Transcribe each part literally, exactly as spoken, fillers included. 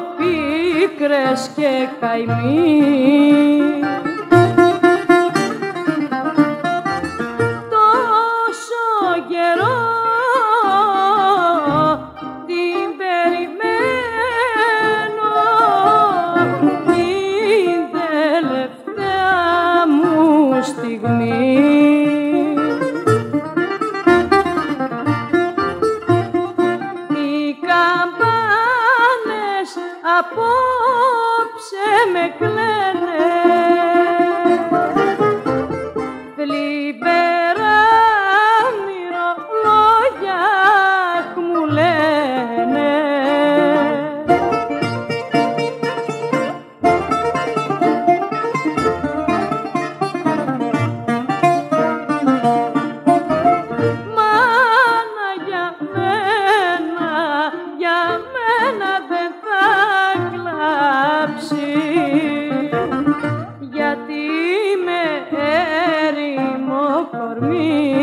πίκρες και καημοί. Τόσο καιρό την περιμένω, την τελευταία μου στιγμή. Απόψε με κλαίνε, θλιβερά μυρολόγια μου λένε. Μάνα για μένα, για μένα δεν θα κλάψει, γιατί είμαι έρημο κορμί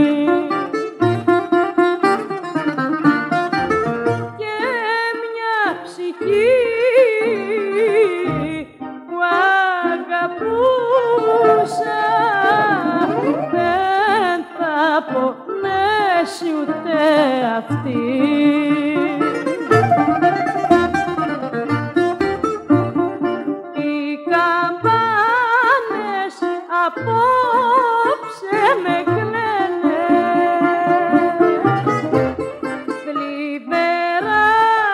και μια ψυχή που αγαπούσα δεν θα πονέσει ούτε αυτή. Απόψε με κλαίνε, θλιβερά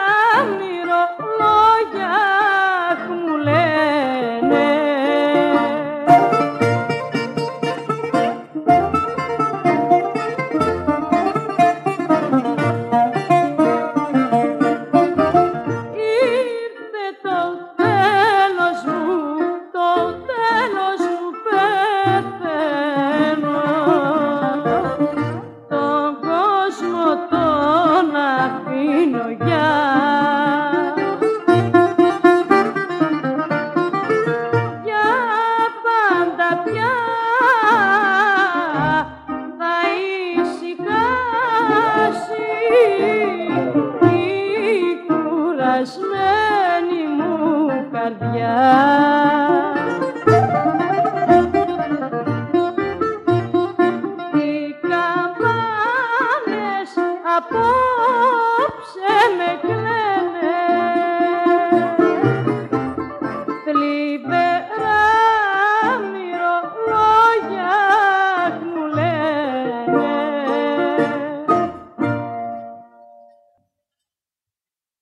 μυρολόγια μου λένε. Ήρθε το τέλος μου, το τέλος μου, τον κόσμο τον αφήνω για για πάντα πια θα ησυχάσει η κουρασμένη μου καρδιά. Απόψε